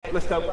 Let's go.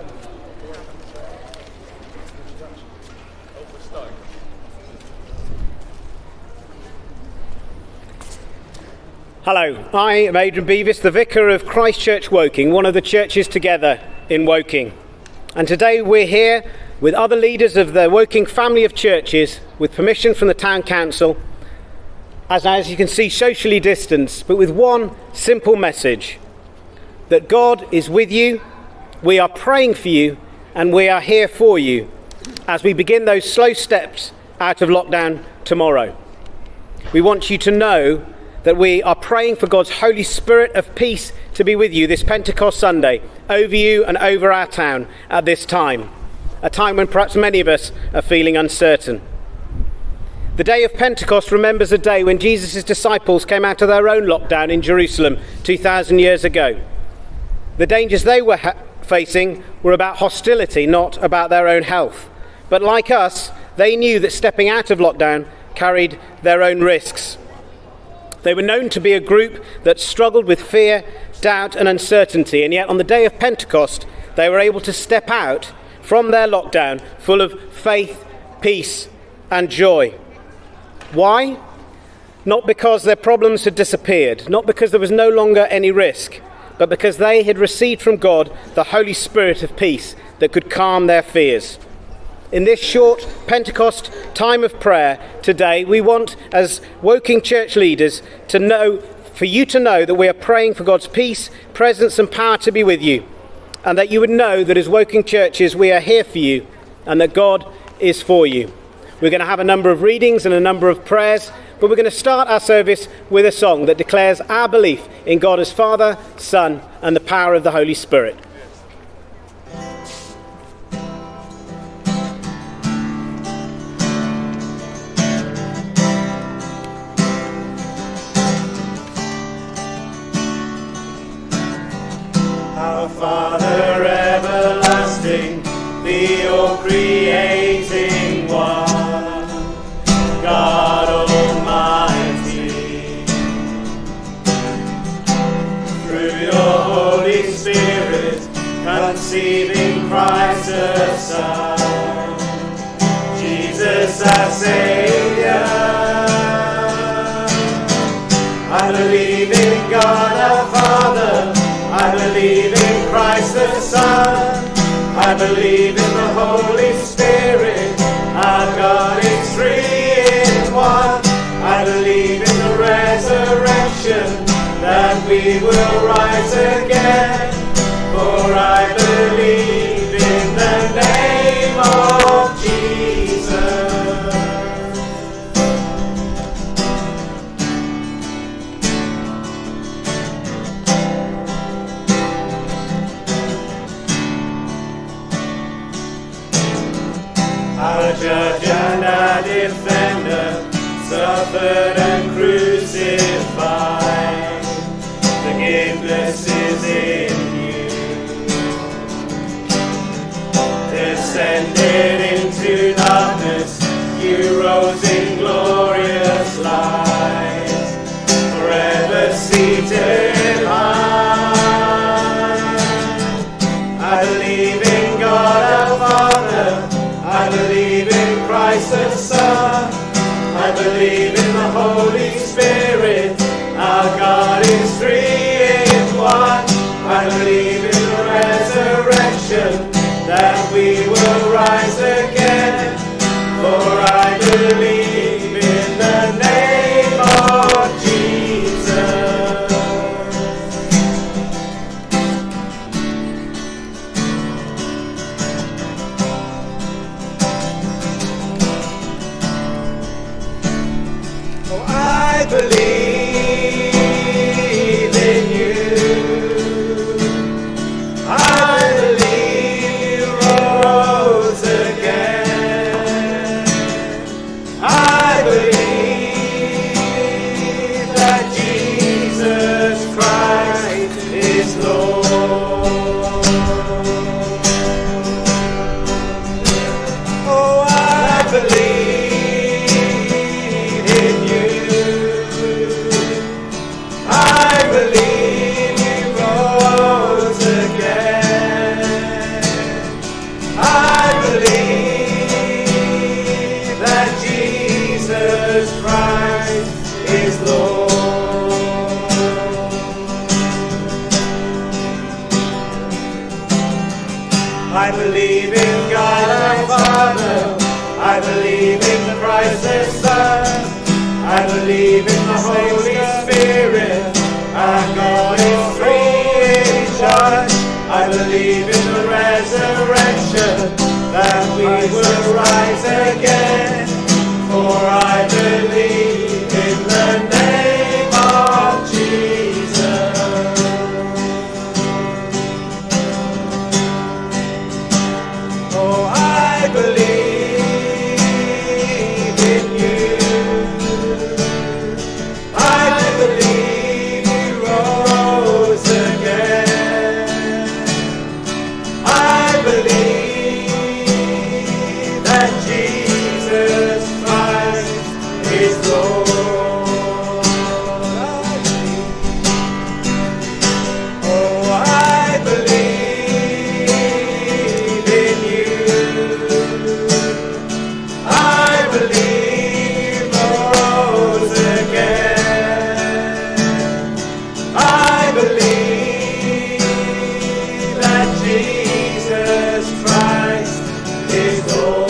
Hello, I am Adrian Beavis, the Vicar of Christ Church Woking, one of the churches together in Woking. And today we're here with other leaders of the Woking family of churches, with permission from the Town Council, as you can see, socially distanced, but with one simple message: that God is with you, we are praying for you, and we are here for you as we begin those slow steps out of lockdown tomorrow. We want you to know that we are praying for God's Holy Spirit of peace to be with you this Pentecost Sunday, over you and over our town at this time, a time when perhaps many of us are feeling uncertain. The day of Pentecost remembers a day when Jesus' disciples came out of their own lockdown in Jerusalem 2,000 years ago. The dangers they were facing were about hostility, not about their own health. But like us, they knew that stepping out of lockdown carried their own risks. They were known to be a group that struggled with fear, doubt and uncertainty, and yet on the day of Pentecost they were able to step out from their lockdown full of faith, peace and joy. Why? Not because their problems had disappeared, not because there was no longer any risk, but because they had received from God the Holy Spirit of peace that could calm their fears. In this short Pentecost time of prayer today, we want, as Woking church leaders, for you to know that we are praying for God's peace, presence and power to be with you, and that you would know that as Woking churches we are here for you and that God is for you. We're going to have a number of readings and a number of prayers, but we're going to start our service with a song that declares our belief in God as Father, Son and the power of the Holy Spirit. Our Father everlasting, the all-creating one, God Almighty, through your Holy Spirit, conceiving Christ the Son, Jesus our Saviour. I believe in God our Father, I believe in Christ the Son, I believe in the Holy Spirit, our God is three in one. I believe in the resurrection, that we will rise again, for I believe in the name of Jesus. Our judge and our defender, suffered and crucified, forgiveness is in you. Descended into darkness, you rose in glorious light, forever seated high. I believe in God our Father, I believe in Christ the Son, I believe in the Holy Spirit, our God is three in one. I believe in the resurrection, that we will rise again, for I believe in the name of Jesus. I believe in you. I believe you're all I believe in God our Father. I believe in Christ the Son. I believe in the Holy Spirit. Our God is three in one. I believe in the resurrection, that we will rise again. For I believe in the name of Jesus. Oh, I believe in you. I believe you rose again. I believe that Jesus Christ is Lord. Oh, I believe in you. I believe you rose again. I believe that Jesus Christ is Lord.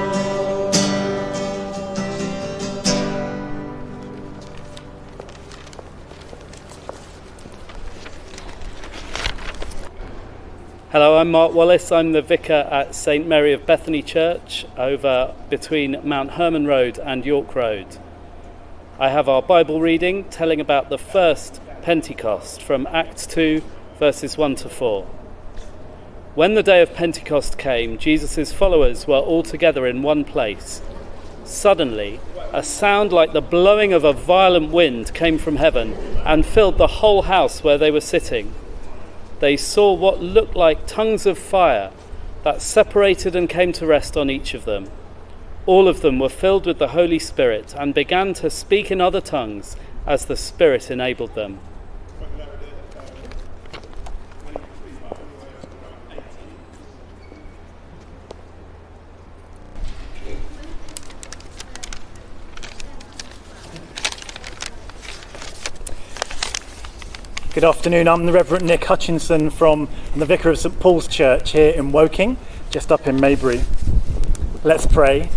Hello, I'm Mark Wallace. I'm the vicar at St Mary of Bethany Church over between Mount Herman Road and York Road. I have our Bible reading telling about the first Pentecost from Acts 2 verses 1 to 4. When the day of Pentecost came, Jesus' followers were all together in one place. Suddenly, a sound like the blowing of a violent wind came from heaven and filled the whole house where they were sitting. They saw what looked like tongues of fire that separated and came to rest on each of them. All of them were filled with the Holy Spirit and began to speak in other tongues as the Spirit enabled them. Good afternoon, I'm the Reverend Nick Hutchinson from the Vicar of St Paul's Church here in Woking, just up in Maybury. Let's pray.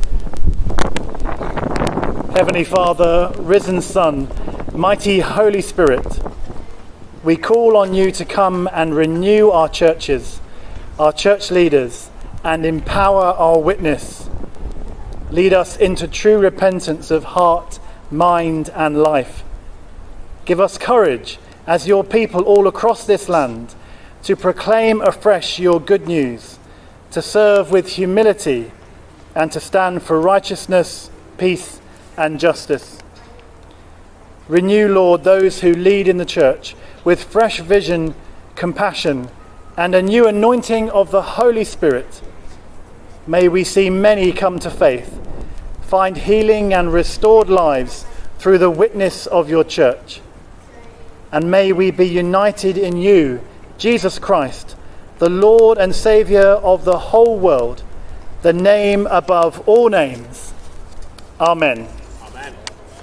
Heavenly Father, risen Son, mighty Holy Spirit, we call on you to come and renew our churches, our church leaders, and empower our witness. Lead us into true repentance of heart, mind, and life. Give us courage as your people all across this land, to proclaim afresh your good news, to serve with humility, and to stand for righteousness, peace, and justice. Renew, Lord, those who lead in the church with fresh vision, compassion, and a new anointing of the Holy Spirit. May we see many come to faith, find healing and restored lives through the witness of your church. And may we be united in you, Jesus Christ, the Lord and Saviour of the whole world, the name above all names. Amen. Amen.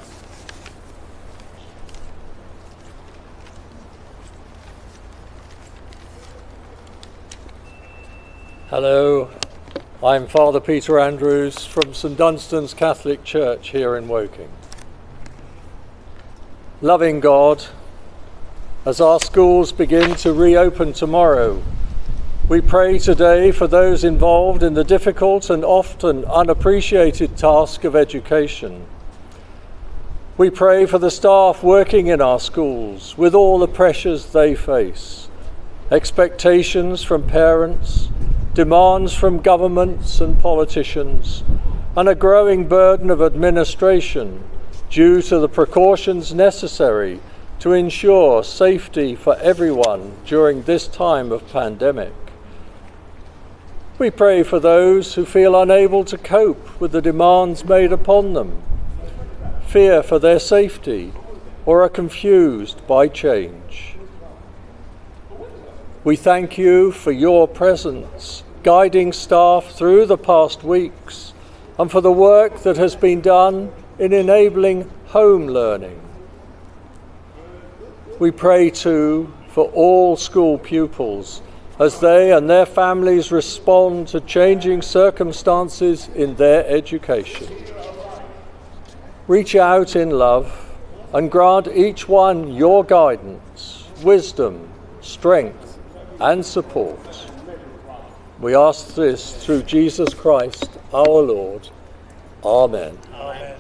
Hello, I'm Father Peter Andrews from St Dunstan's Catholic Church here in Woking. Loving God, as our schools begin to reopen tomorrow, we pray today for those involved in the difficult and often unappreciated task of education. We pray for the staff working in our schools with all the pressures they face, expectations from parents, demands from governments and politicians, and a growing burden of administration due to the precautions necessary to ensure safety for everyone during this time of pandemic. We pray for those who feel unable to cope with the demands made upon them, fear for their safety, or are confused by change. We thank you for your presence, guiding staff through the past weeks, and for the work that has been done in enabling home learning. We pray too for all school pupils as they and their families respond to changing circumstances in their education. Reach out in love and grant each one your guidance, wisdom, strength, and support. We ask this through Jesus Christ, our Lord. Amen. Amen.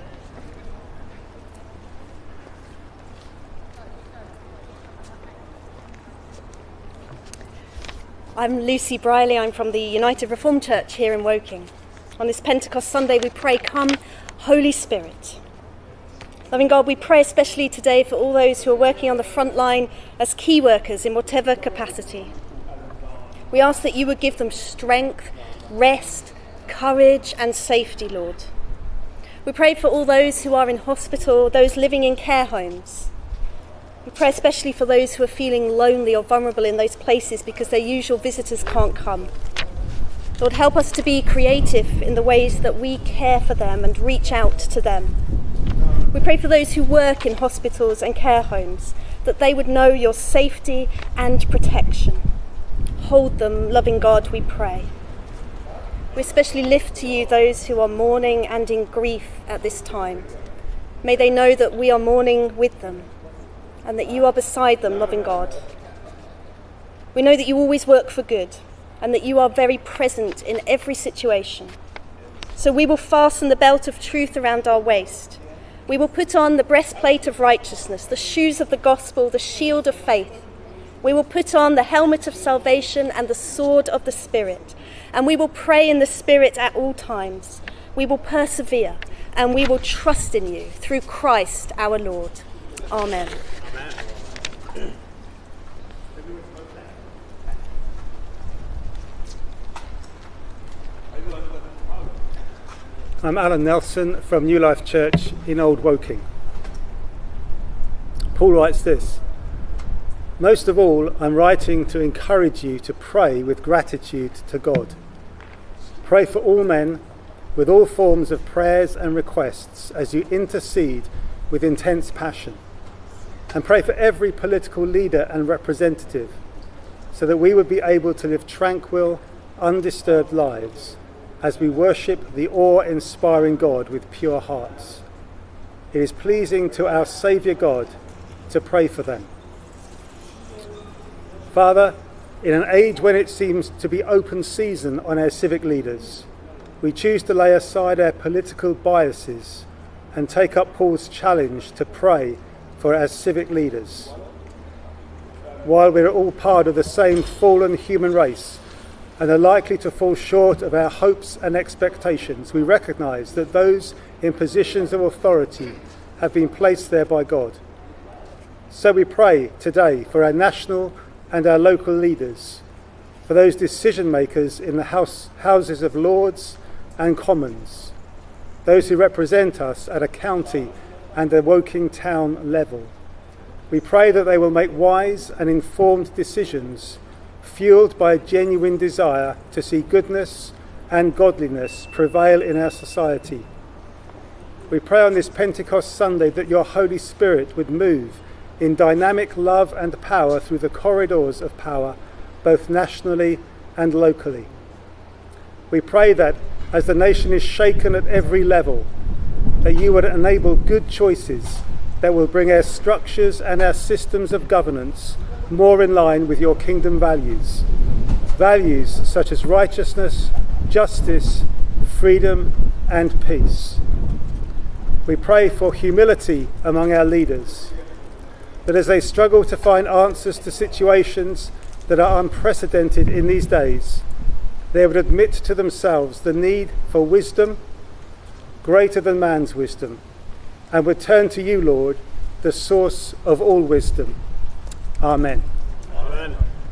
I'm Lucy Briley. I'm from the United Reformed Church here in Woking. On this Pentecost Sunday, we pray, "Come, Holy Spirit." Loving God, we pray especially today for all those who are working on the front line as key workers in whatever capacity. We ask that you would give them strength, rest, courage, and safety, Lord. We pray for all those who are in hospital, those living in care homes. We pray especially for those who are feeling lonely or vulnerable in those places because their usual visitors can't come. Lord, help us to be creative in the ways that we care for them and reach out to them. We pray for those who work in hospitals and care homes, that they would know your safety and protection. Hold them, loving God, we pray. We especially lift to you those who are mourning and in grief at this time. May they know that we are mourning with them and that you are beside them, loving God. We know that you always work for good and that you are very present in every situation. So we will fasten the belt of truth around our waist. We will put on the breastplate of righteousness, the shoes of the gospel, the shield of faith. We will put on the helmet of salvation and the sword of the Spirit. And we will pray in the Spirit at all times. We will persevere and we will trust in you through Christ our Lord. Amen. I'm Alan Nelson from New Life Church in Old Woking. Paul writes this: "Most of all, I'm writing to encourage you to pray with gratitude to God. Pray for all men with all forms of prayers and requests as you intercede with intense passion. And pray for every political leader and representative so that we would be able to live tranquil, undisturbed lives as we worship the awe-inspiring God with pure hearts. It is pleasing to our Saviour God to pray for them." Father, in an age when it seems to be open season on our civic leaders, we choose to lay aside our political biases and take up Paul's challenge to pray for our civic leaders. While we're all part of the same fallen human race and are likely to fall short of our hopes and expectations, we recognise that those in positions of authority have been placed there by God. So we pray today for our national and our local leaders, for those decision makers in the Houses of Lords and Commons, those who represent us at a county and a Woking town level. We pray that they will make wise and informed decisions fueled by a genuine desire to see goodness and godliness prevail in our society. We pray on this Pentecost Sunday that your Holy Spirit would move in dynamic love and power through the corridors of power, both nationally and locally. We pray that as the nation is shaken at every level, that you would enable good choices that will bring our structures and our systems of governance more in line with your kingdom values. Values such as righteousness, justice, freedom, and peace. We pray for humility among our leaders, that as they struggle to find answers to situations that are unprecedented in these days, they would admit to themselves the need for wisdom greater than man's wisdom, and would turn to you, Lord, the source of all wisdom. Amen. Amen.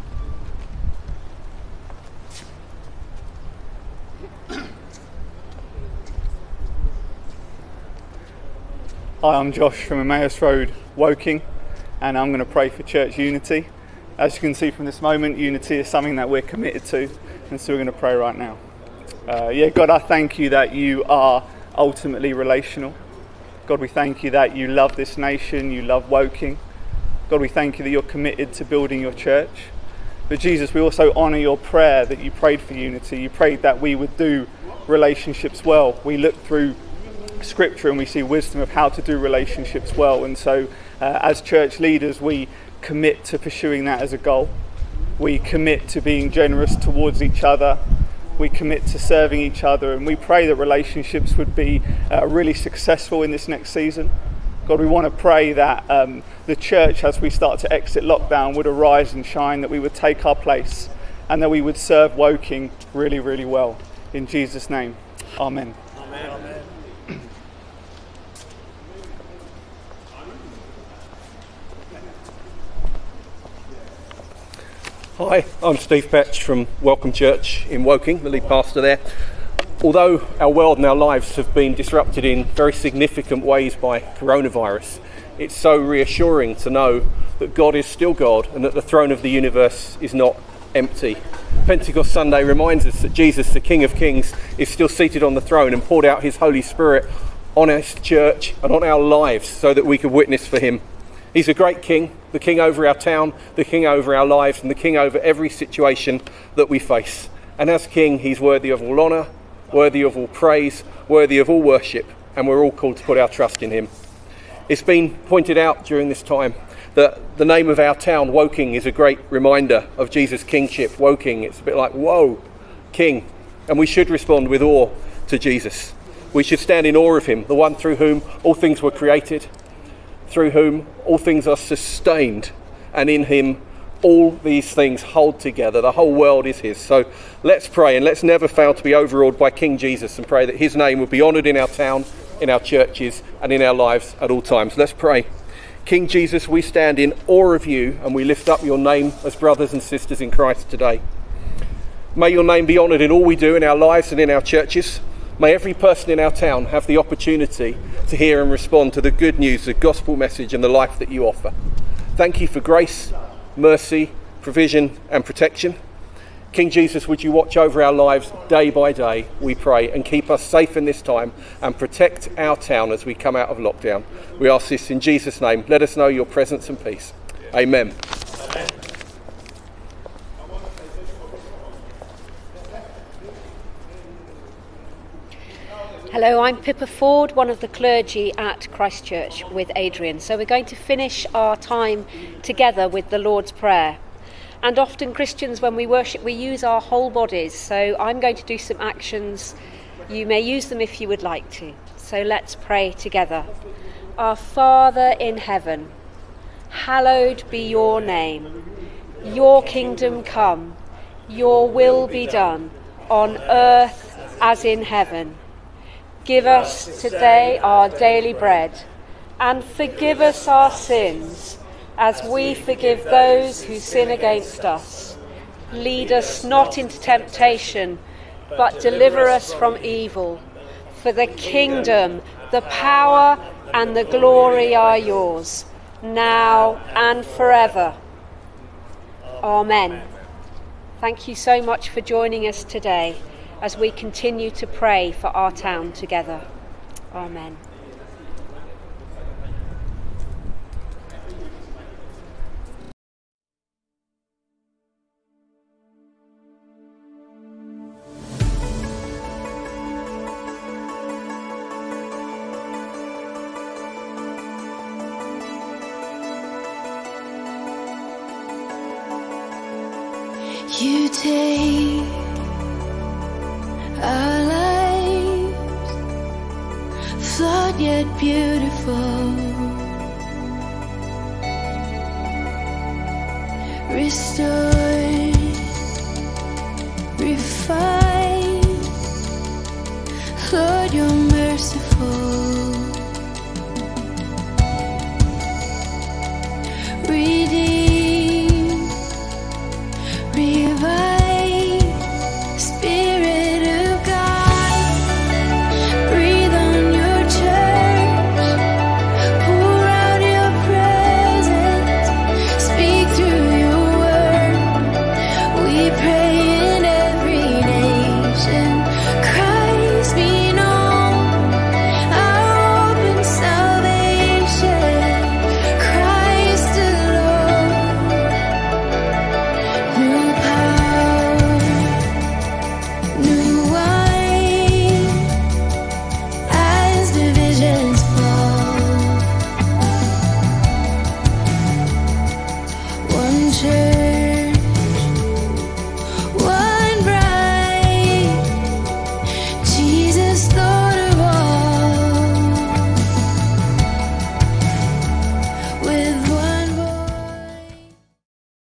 Hi, I'm Josh from Emmaus Road, Woking, and I'm going to pray for church unity. As you can see from this moment, unity is something that we're committed to, and so we're going to pray right now. God, I thank you that you are ultimately relational. God, we thank you that you love this nation, you love Woking. God, we thank you that you're committed to building your church. But Jesus, we also honour your prayer that you prayed for unity. You prayed that we would do relationships well. We look through Scripture and we see wisdom of how to do relationships well. And so as church leaders, we commit to pursuing that as a goal. We commit to being generous towards each other. We commit to serving each other, and we pray that relationships would be really successful in this next season. God, we want to pray that the church, as we start to exit lockdown, would arise and shine, that we would take our place, and that we would serve Woking really, really well. In Jesus' name, amen. Amen. Amen. Hi, I'm Steve Petch from Welcome Church in Woking, the lead pastor there. Although our world and our lives have been disrupted in very significant ways by coronavirus, it's so reassuring to know that God is still God and that the throne of the universe is not empty. Pentecost Sunday reminds us that Jesus, the King of Kings, is still seated on the throne and poured out his Holy Spirit on his church and on our lives so that we could witness for him. He's a great king, the king over our town, the king over our lives, and the king over every situation that we face. And as king, he's worthy of all honour, worthy of all praise, worthy of all worship, and we're all called to put our trust in him. It's been pointed out during this time that the name of our town, Woking, is a great reminder of Jesus' kingship. Woking, it's a bit like, whoa, king. And we should respond with awe to Jesus. We should stand in awe of him, the one through whom all things were created, through whom all things are sustained, and in him all these things hold together. The whole world is his. So let's pray, and let's never fail to be overawed by King Jesus, and pray that his name will be honoured in our town, in our churches, and in our lives at all times. Let's pray. King Jesus, we stand in awe of you, and we lift up your name as brothers and sisters in Christ today. May your name be honoured in all we do in our lives and in our churches. May every person in our town have the opportunity to hear and respond to the good news, the gospel message and the life that you offer. Thank you for grace, mercy, provision and protection. King Jesus, would you watch over our lives day by day, we pray, and keep us safe in this time and protect our town as we come out of lockdown. We ask this in Jesus' name. Let us know your presence and peace. Amen. Amen. Hello, I'm Pippa Ford, one of the clergy at Christ Church with Adrian. So we're going to finish our time together with the Lord's Prayer. And often Christians, when we worship, we use our whole bodies. So I'm going to do some actions. You may use them if you would like to. So let's pray together. Our Father in heaven, hallowed be your name. Your kingdom come, your will be done, on earth as in heaven. Give us today our daily bread, and forgive us our sins, as we forgive those who sin against us. Lead us not into temptation, but deliver us from evil. For the kingdom, the power, and the glory are yours, now and forever. Amen. Thank you so much for joining us today as we continue to pray for our town together. Amen. You take our lives, flawed yet beautiful, restored, refined. Lord, you're merciful.